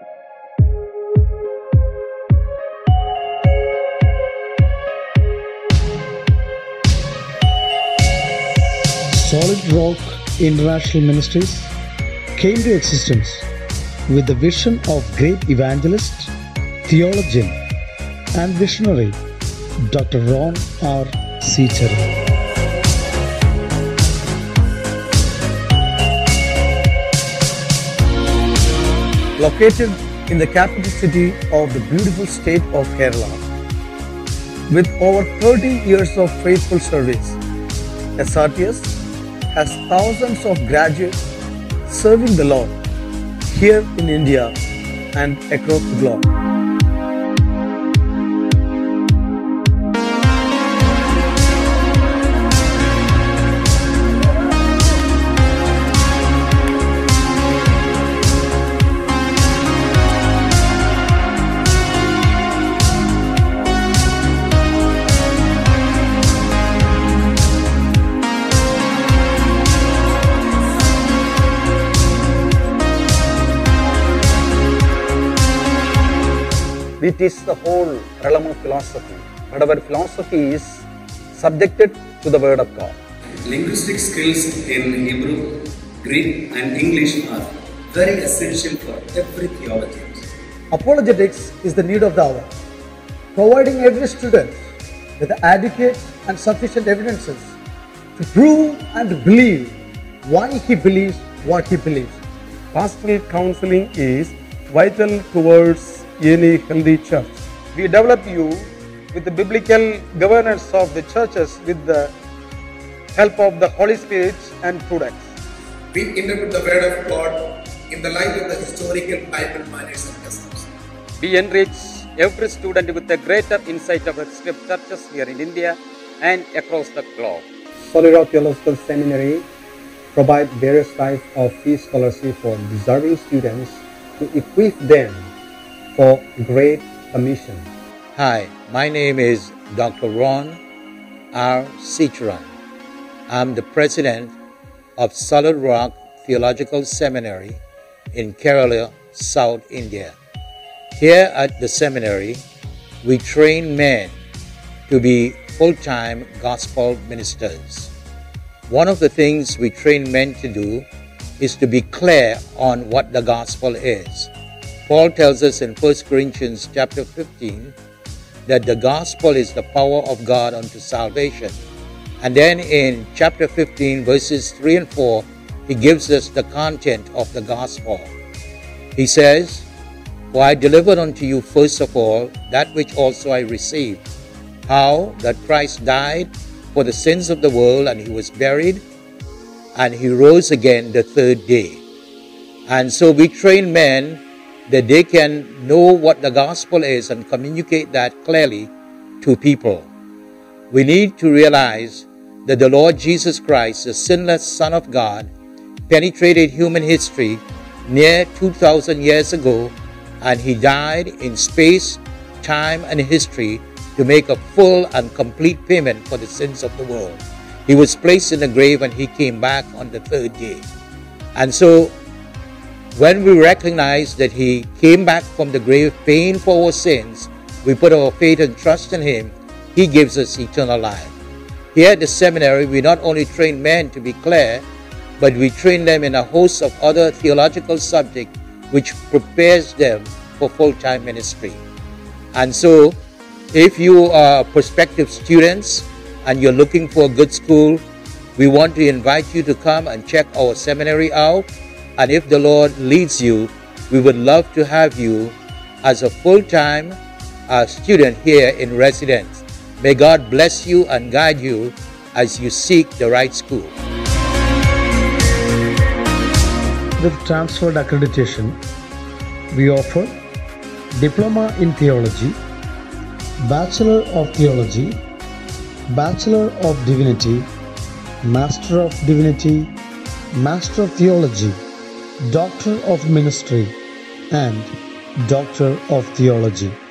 Solid Rock International Ministries came to existence with the vision of great evangelist, theologian, and visionary Dr. Ron R. Seacharan. Located in the capital city of the beautiful state of Kerala, with over 30 years of faithful service, SRTS has thousands of graduates serving the Lord here in India and across the globe. We teach the whole realm of philosophy, but our philosophy is subjected to the Word of God. Linguistic skills in Hebrew, Greek and English are very essential for every theologian. Apologetics is the need of the hour, providing every student with adequate and sufficient evidences to prove and believe why he believes what he believes. Pastoral counseling is vital towards any healthy church. We develop you with the biblical governance of the churches with the help of the Holy Spirit and prudence. We interpret the Word of God in the light of the historical Bible manners and customs. We enrich every student with a greater insight of the scriptures here in India and across the globe. Solid Rock Theological Seminary provide various types of free scholarship for deserving students to equip them for Great Commission. Hi, my name is Dr. Ron R. Seacharan. I'm the president of Solid Rock Theological Seminary in Kerala, South India. Here at the seminary, we train men to be full-time gospel ministers. One of the things we train men to do is to be clear on what the gospel is. Paul tells us in 1 Corinthians chapter 15 that the gospel is the power of God unto salvation. And then in chapter 15 verses 3 and 4, he gives us the content of the gospel. He says, "For I delivered unto you first of all that which also I received, how that Christ died for the sins of the world, and he was buried, and he rose again the third day." And so we train men that they can know what the gospel is and communicate that clearly to people. We need to realize that the Lord Jesus Christ, the sinless Son of God, penetrated human history near 2,000 years ago, and he died in space, time, and history to make a full and complete payment for the sins of the world. He was placed in the grave and he came back on the third day. And so when we recognize that he came back from the grave paying for our sins, we put our faith and trust in him, he gives us eternal life. Here at the seminary, we not only train men to be clear, but we train them in a host of other theological subjects which prepares them for full-time ministry. And so, if you are prospective students and you're looking for a good school, we want to invite you to come and check our seminary out. And if the Lord leads you, we would love to have you as a full-time student here in residence. May God bless you and guide you as you seek the right school. With transferred accreditation, we offer Diploma in Theology, Bachelor of Theology, Bachelor of Divinity, Master of Divinity, Master of Theology, Doctor of Ministry, and Doctor of Theology.